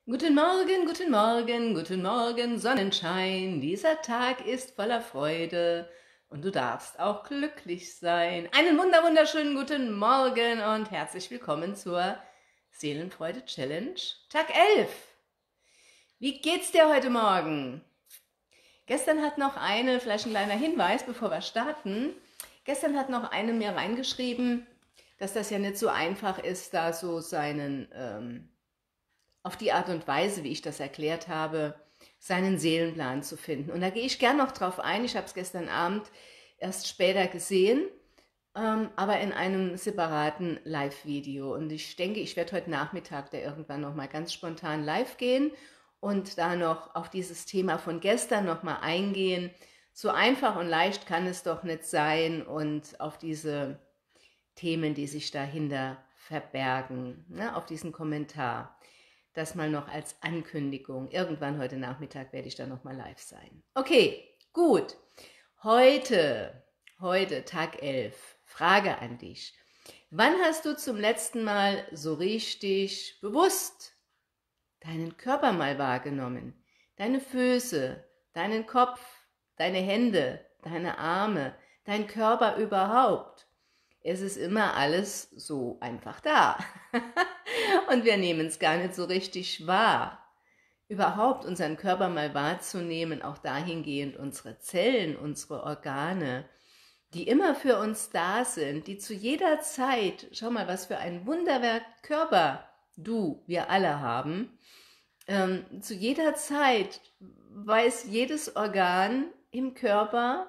Guten Morgen, guten Morgen, guten Morgen, Sonnenschein. Dieser Tag ist voller Freude und du darfst auch glücklich sein. Einen wunderschönen guten Morgen und herzlich willkommen zur Seelenfreude Challenge Tag 11. Wie geht's dir heute Morgen? Gestern hat noch eine, vielleicht ein kleiner Hinweis, bevor wir starten. Gestern hat noch eine mir reingeschrieben, dass das ja nicht so einfach ist, da so auf die Art und Weise, wie ich das erklärt habe, seinen Seelenplan zu finden. Und da gehe ich gern noch drauf ein. Ich habe es gestern Abend erst später gesehen, aber in einem separaten Live-Video. Und ich denke, ich werde heute Nachmittag da irgendwann noch mal ganz spontan live gehen und da noch auf dieses Thema von gestern noch mal eingehen. So einfach und leicht kann es doch nicht sein und auf diese Themen, die sich dahinter verbergen, ne, auf diesen Kommentar. Das mal noch als Ankündigung. Irgendwann heute Nachmittag werde ich dann noch mal live sein. Okay, gut. Heute, Tag 11. Frage an dich. Wann hast du zum letzten Mal so richtig bewusst deinen Körper mal wahrgenommen? Deine Füße, deinen Kopf, deine Hände, deine Arme, dein Körper überhaupt. Es ist immer alles so einfach da. Und wir nehmen es gar nicht so richtig wahr. Überhaupt unseren Körper mal wahrzunehmen, auch dahingehend unsere Zellen, unsere Organe, die immer für uns da sind, die zu jeder Zeit, schau mal, was für ein Wunderwerk Körper wir alle haben, zu jeder Zeit weiß jedes Organ im Körper,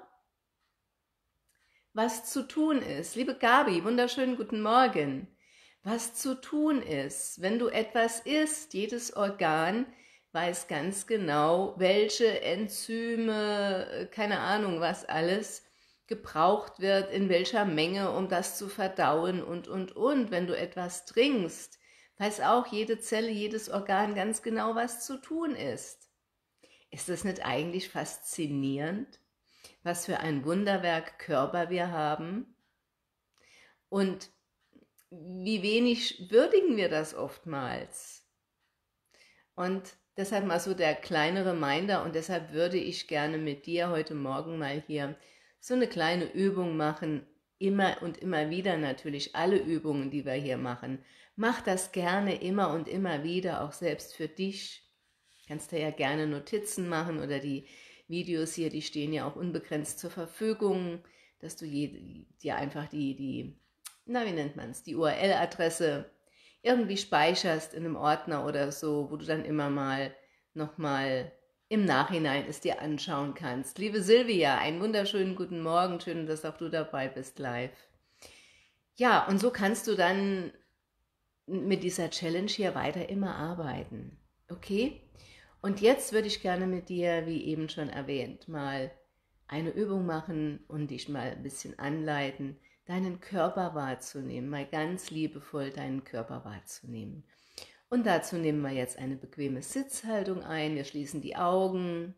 was zu tun ist. Liebe Gabi, wunderschönen guten Morgen. Was zu tun ist, wenn du etwas isst, jedes Organ weiß ganz genau, welche Enzyme, keine Ahnung was alles, gebraucht wird, in welcher Menge, um das zu verdauen und. Wenn du etwas trinkst, weiß auch jede Zelle, jedes Organ ganz genau, was zu tun ist. Ist das nicht eigentlich faszinierend, was für ein Wunderwerk Körper wir haben? Und wie wenig würdigen wir das oftmals? Und deshalb mal so der kleine Reminder, und deshalb würde ich gerne mit dir heute Morgen mal hier so eine kleine Übung machen, immer und immer wieder natürlich, alle Übungen, die wir hier machen. Mach das gerne immer und immer wieder, auch selbst für dich. Kannst du ja gerne Notizen machen oder die Videos hier, die stehen ja auch unbegrenzt zur Verfügung, dass du dir einfach na wie nennt man es, die URL-Adresse irgendwie speicherst in einem Ordner oder so, wo du dann immer mal nochmal im Nachhinein es dir anschauen kannst. Liebe Silvia, einen wunderschönen guten Morgen, schön, dass auch du dabei bist live. Ja, und so kannst du dann mit dieser Challenge hier weiter immer arbeiten. Okay? Und jetzt würde ich gerne mit dir, wie eben schon erwähnt, mal eine Übung machen und dich mal ein bisschen anleiten, deinen Körper wahrzunehmen, mal ganz liebevoll deinen Körper wahrzunehmen. Und dazu nehmen wir jetzt eine bequeme Sitzhaltung ein, wir schließen die Augen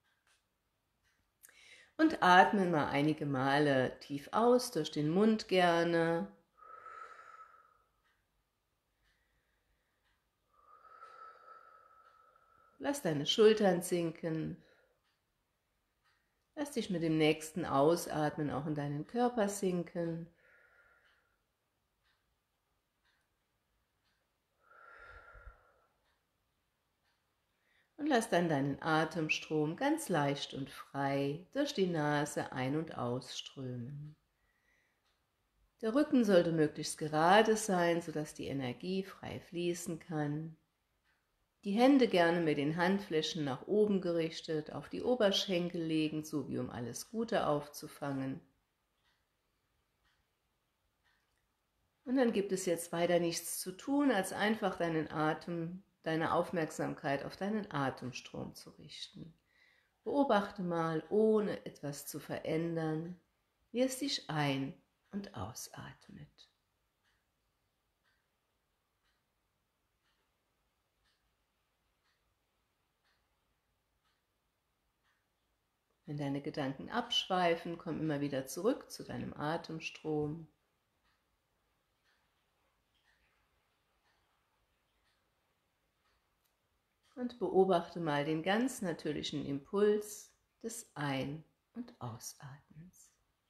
und atmen mal einige Male tief aus, durch den Mund gerne. Lass deine Schultern sinken. Lass dich mit dem nächsten Ausatmen auch in deinen Körper sinken. Und lass dann deinen Atemstrom ganz leicht und frei durch die Nase ein- und ausströmen. Der Rücken sollte möglichst gerade sein, sodass die Energie frei fließen kann. Die Hände gerne mit den Handflächen nach oben gerichtet, auf die Oberschenkel legen, so wie um alles Gute aufzufangen. Und dann gibt es jetzt weiter nichts zu tun, als einfach deinen Atem, deine Aufmerksamkeit auf deinen Atemstrom zu richten. Beobachte mal, ohne etwas zu verändern, wie es dich ein- und ausatmet. Wenn deine Gedanken abschweifen, komm immer wieder zurück zu deinem Atemstrom. Und beobachte mal den ganz natürlichen Impuls des Ein- und Ausatmens.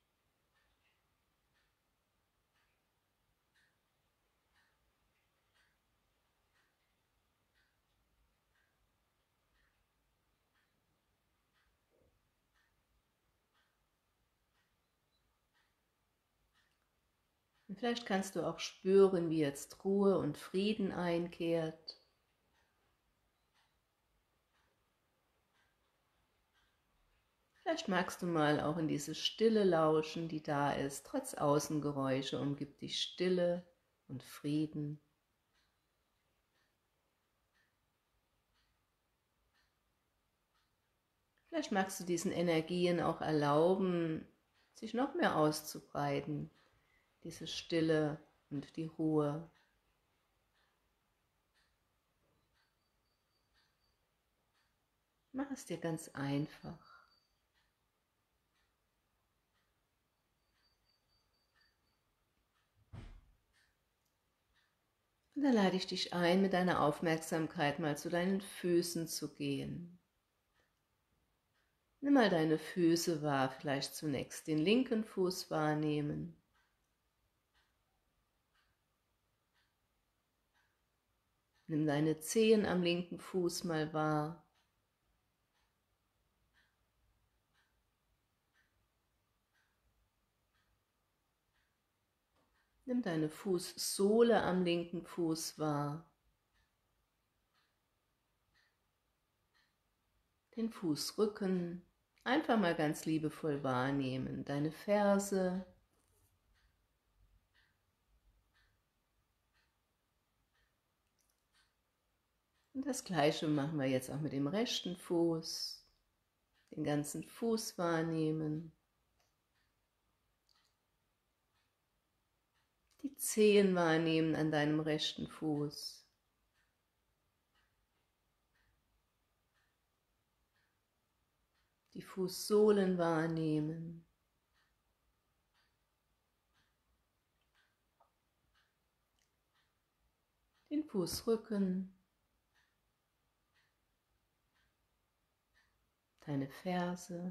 Und vielleicht kannst du auch spüren, wie jetzt Ruhe und Frieden einkehrt. Vielleicht magst du mal auch in diese Stille lauschen, die da ist. Trotz Außengeräusche umgibt dich Stille und Frieden. Vielleicht magst du diesen Energien auch erlauben, sich noch mehr auszubreiten. Diese Stille und die Ruhe. Mach es dir ganz einfach. Und dann lade ich dich ein, mit deiner Aufmerksamkeit mal zu deinen Füßen zu gehen. Nimm mal deine Füße wahr, vielleicht zunächst den linken Fuß wahrnehmen. Nimm deine Zehen am linken Fuß mal wahr. Nimm deine Fußsohle am linken Fuß wahr. Den Fußrücken einfach mal ganz liebevoll wahrnehmen. Deine Ferse. Und das Gleiche machen wir jetzt auch mit dem rechten Fuß. Den ganzen Fuß wahrnehmen. Die Zehen wahrnehmen an deinem rechten Fuß. Die Fußsohlen wahrnehmen. Den Fußrücken. Deine Ferse.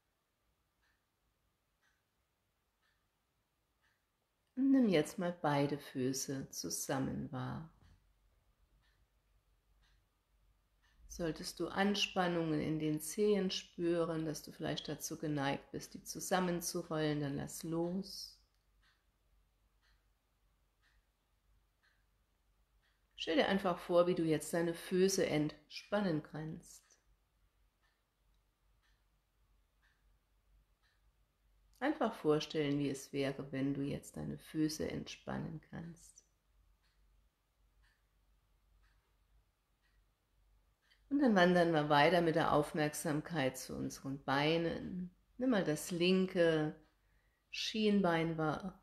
Und nimm jetzt mal beide Füße zusammen wahr. Solltest du Anspannungen in den Zehen spüren, dass du vielleicht dazu geneigt bist, die zusammenzurollen, dann lass los. Stell dir einfach vor, wie du jetzt deine Füße entspannen kannst. Einfach vorstellen, wie es wäre, wenn du jetzt deine Füße entspannen kannst. Und dann wandern wir weiter mit der Aufmerksamkeit zu unseren Beinen. Nimm mal das linke Schienbein wahr.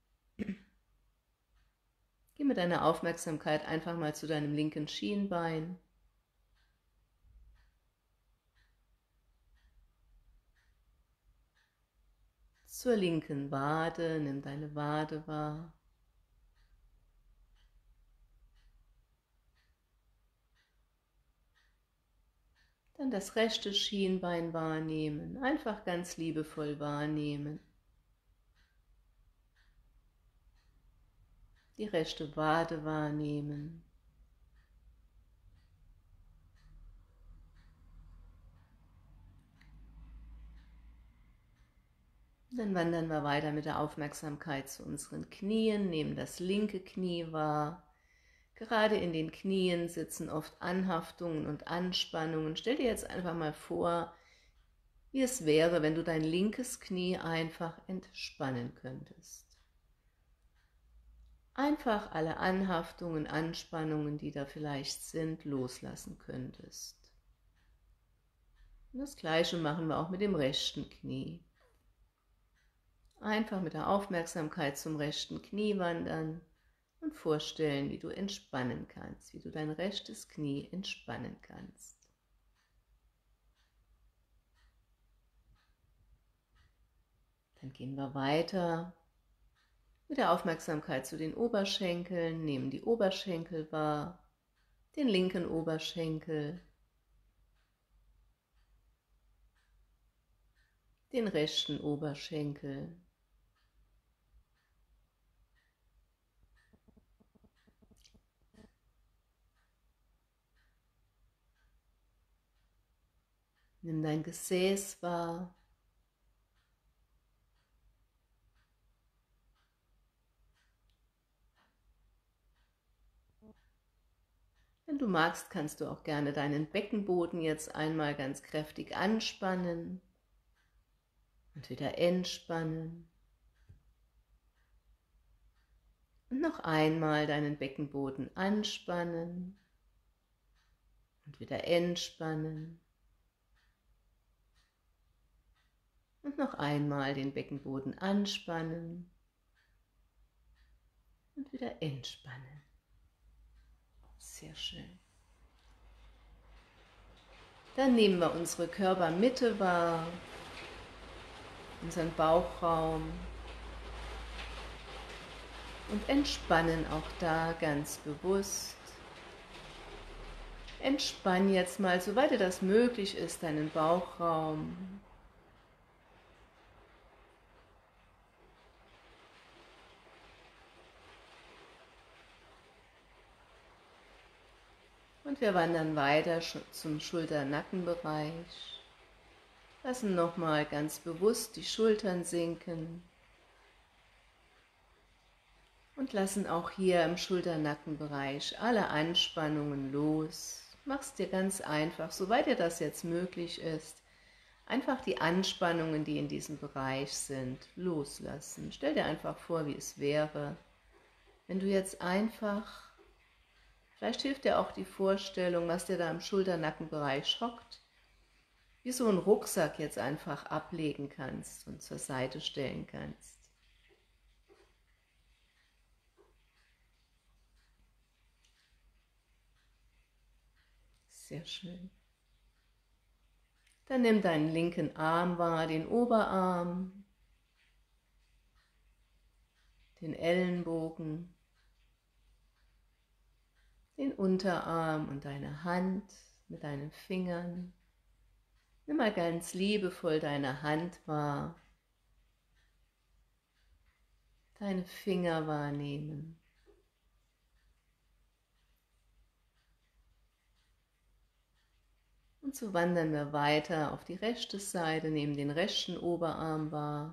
Geh mit deiner Aufmerksamkeit einfach mal zu deinem linken Schienbein. Zur linken Wade, nimm deine Wade wahr. Dann das rechte Schienbein wahrnehmen, einfach ganz liebevoll wahrnehmen. Die rechte Wade wahrnehmen. Dann wandern wir weiter mit der Aufmerksamkeit zu unseren Knien, nehmen das linke Knie wahr. Gerade in den Knien sitzen oft Anhaftungen und Anspannungen. Stell dir jetzt einfach mal vor, wie es wäre, wenn du dein linkes Knie einfach entspannen könntest. Einfach alle Anhaftungen, Anspannungen, die da vielleicht sind, loslassen könntest. Und das Gleiche machen wir auch mit dem rechten Knie. Einfach mit der Aufmerksamkeit zum rechten Knie wandern und vorstellen, wie du entspannen kannst, wie du dein rechtes Knie entspannen kannst. Dann gehen wir weiter mit der Aufmerksamkeit zu den Oberschenkeln, nehmen die Oberschenkel wahr, den linken Oberschenkel, den rechten Oberschenkel, nimm dein Gesäß wahr, wenn du magst, kannst du auch gerne deinen Beckenboden jetzt einmal ganz kräftig anspannen und wieder entspannen. Und noch einmal deinen Beckenboden anspannen und wieder entspannen. Und noch einmal den Beckenboden anspannen und wieder entspannen. Sehr schön. Dann nehmen wir unsere Körpermitte wahr, unseren Bauchraum und entspannen auch da ganz bewusst. Entspann jetzt mal, soweit dir das möglich ist, deinen Bauchraum. Und wir wandern weiter zum Schulter-Nackenbereich. Lassen nochmal ganz bewusst die Schultern sinken. Und lassen auch hier im Schulter-Nackenbereich alle Anspannungen los. Mach's dir ganz einfach, soweit dir das jetzt möglich ist, einfach die Anspannungen, die in diesem Bereich sind, loslassen. Stell dir einfach vor, wie es wäre, wenn du jetzt einfach, vielleicht hilft dir auch die Vorstellung, was dir da im Schulter-Nackenbereich hockt, wie so einen Rucksack jetzt einfach ablegen kannst und zur Seite stellen kannst. Sehr schön. Dann nimm deinen linken Arm wahr, den Oberarm, den Ellenbogen, den Unterarm und deine Hand mit deinen Fingern. Nimm mal ganz liebevoll deine Hand wahr, deine Finger wahrnehmen. Und so wandern wir weiter auf die rechte Seite, nehmen den rechten Oberarm wahr,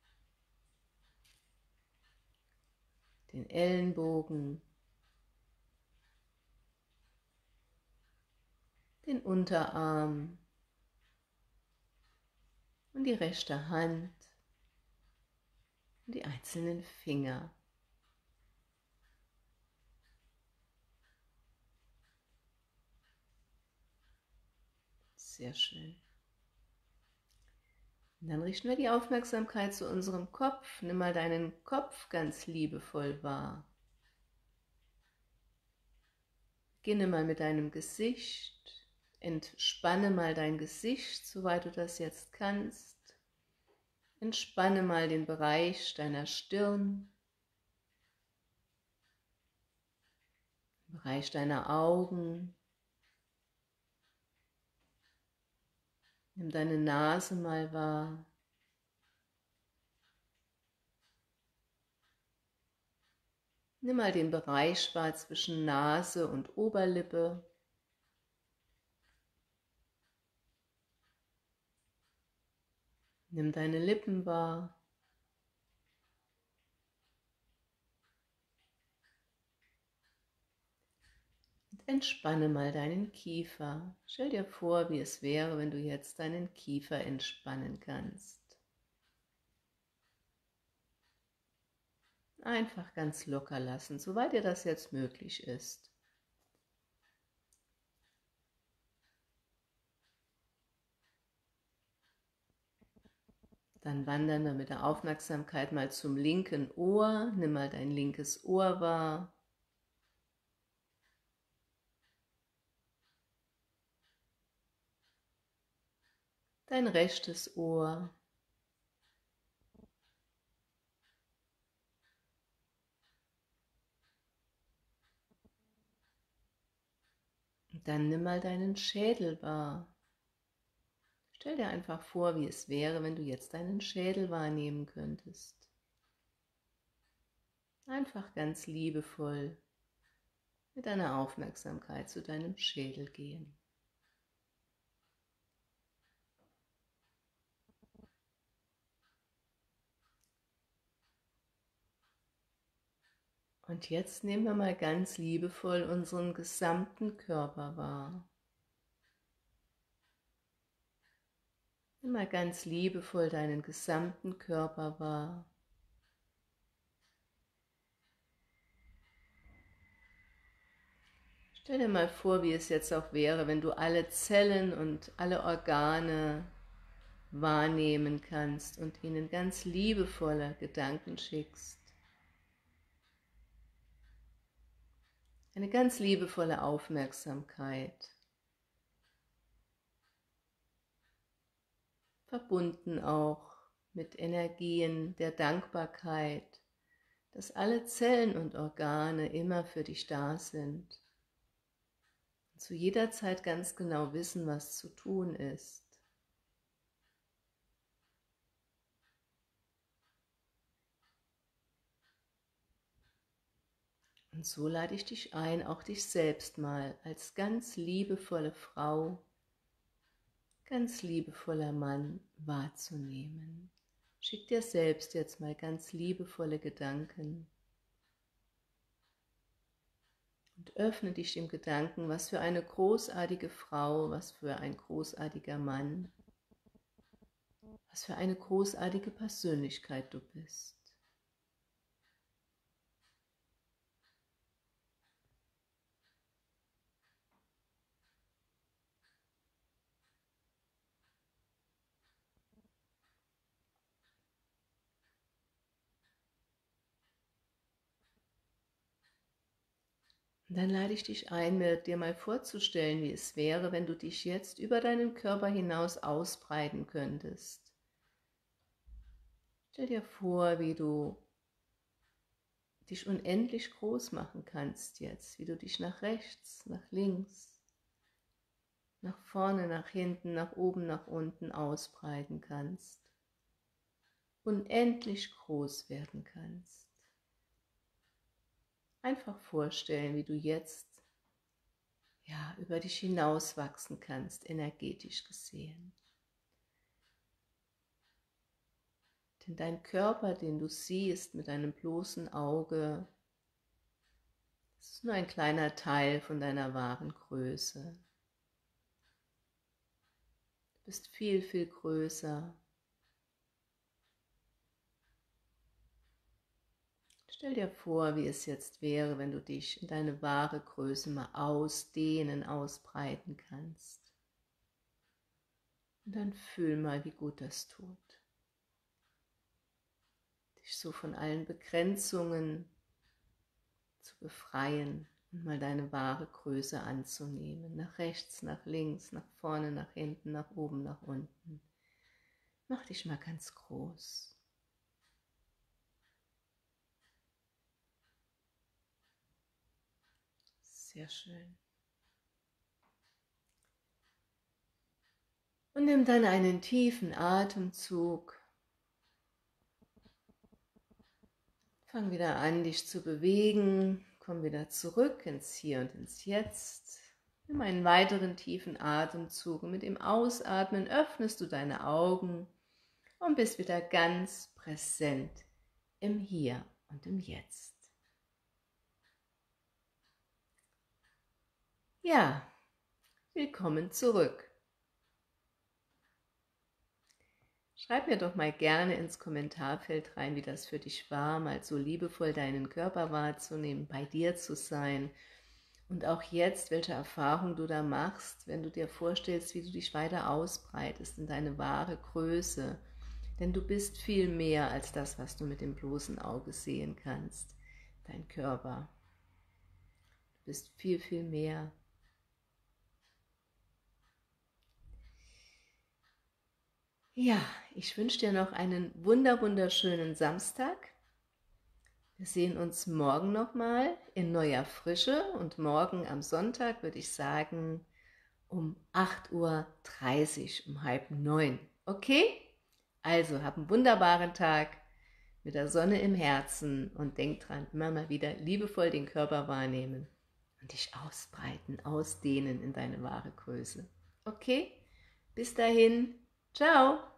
den Ellenbogen, den Unterarm und die rechte Hand und die einzelnen Finger. Sehr schön. Und dann richten wir die Aufmerksamkeit zu unserem Kopf. Nimm mal deinen Kopf ganz liebevoll wahr. Beginne mal mit deinem Gesicht. Entspanne mal dein Gesicht, soweit du das jetzt kannst. Entspanne mal den Bereich deiner Stirn, den Bereich deiner Augen. Nimm deine Nase mal wahr. Nimm mal den Bereich wahr zwischen Nase und Oberlippe. Nimm deine Lippen wahr. Und entspanne mal deinen Kiefer. Stell dir vor, wie es wäre, wenn du jetzt deinen Kiefer entspannen kannst. Einfach ganz locker lassen, soweit dir das jetzt möglich ist. Dann wandern wir mit der Aufmerksamkeit mal zum linken Ohr. Nimm mal dein linkes Ohr wahr. Dein rechtes Ohr. Dann nimm mal deinen Schädel wahr. Stell dir einfach vor, wie es wäre, wenn du jetzt deinen Schädel wahrnehmen könntest. Einfach ganz liebevoll mit deiner Aufmerksamkeit zu deinem Schädel gehen. Und jetzt nehmen wir mal ganz liebevoll unseren gesamten Körper wahr. Nimm mal ganz liebevoll deinen gesamten Körper wahr. Stell dir mal vor, wie es jetzt auch wäre, wenn du alle Zellen und alle Organe wahrnehmen kannst und ihnen ganz liebevolle Gedanken schickst. Eine ganz liebevolle Aufmerksamkeit. Verbunden auch mit Energien der Dankbarkeit, dass alle Zellen und Organe immer für dich da sind und zu jeder Zeit ganz genau wissen, was zu tun ist. Und so lade ich dich ein, auch dich selbst mal als ganz liebevolle Frau, ganz liebevoller Mann wahrzunehmen. Schick dir selbst jetzt mal ganz liebevolle Gedanken und öffne dich dem Gedanken, was für eine großartige Frau, was für ein großartiger Mann, was für eine großartige Persönlichkeit du bist. Und dann lade ich dich ein, dir mal vorzustellen, wie es wäre, wenn du dich jetzt über deinen Körper hinaus ausbreiten könntest. Stell dir vor, wie du dich unendlich groß machen kannst jetzt, wie du dich nach rechts, nach links, nach vorne, nach hinten, nach oben, nach unten ausbreiten kannst. Unendlich groß werden kannst. Einfach vorstellen, wie du jetzt über dich hinaus wachsen kannst, energetisch gesehen. Denn dein Körper, den du siehst mit deinem bloßen Auge, ist nur ein kleiner Teil von deiner wahren Größe. Du bist viel, viel größer. Stell dir vor, wie es jetzt wäre, wenn du dich in deine wahre Größe mal ausdehnen, ausbreiten kannst. Und dann fühl mal, wie gut das tut. Dich so von allen Begrenzungen zu befreien und mal deine wahre Größe anzunehmen. Nach rechts, nach links, nach vorne, nach hinten, nach oben, nach unten. Mach dich mal ganz groß. Sehr schön. Und nimm dann einen tiefen Atemzug. Fang wieder an, dich zu bewegen. Komm wieder zurück ins Hier und ins Jetzt. Nimm einen weiteren tiefen Atemzug und mit dem Ausatmen öffnest du deine Augen und bist wieder ganz präsent im Hier und im Jetzt. Ja, willkommen zurück. Schreib mir doch mal gerne ins Kommentarfeld rein, wie das für dich war, mal so liebevoll deinen Körper wahrzunehmen, bei dir zu sein. Und auch jetzt, welche Erfahrung du da machst, wenn du dir vorstellst, wie du dich weiter ausbreitest in deine wahre Größe. Denn du bist viel mehr als das, was du mit dem bloßen Auge sehen kannst. Dein Körper. Du bist viel, viel mehr. Ja, ich wünsche dir noch einen wunderschönen Samstag. Wir sehen uns morgen nochmal in neuer Frische und morgen am Sonntag würde ich sagen um 8:30 Uhr, um 8:30. Okay? Also, hab einen wunderbaren Tag mit der Sonne im Herzen und denk dran, immer mal wieder liebevoll den Körper wahrnehmen und dich ausbreiten, ausdehnen in deine wahre Größe. Okay? Bis dahin. Ciao!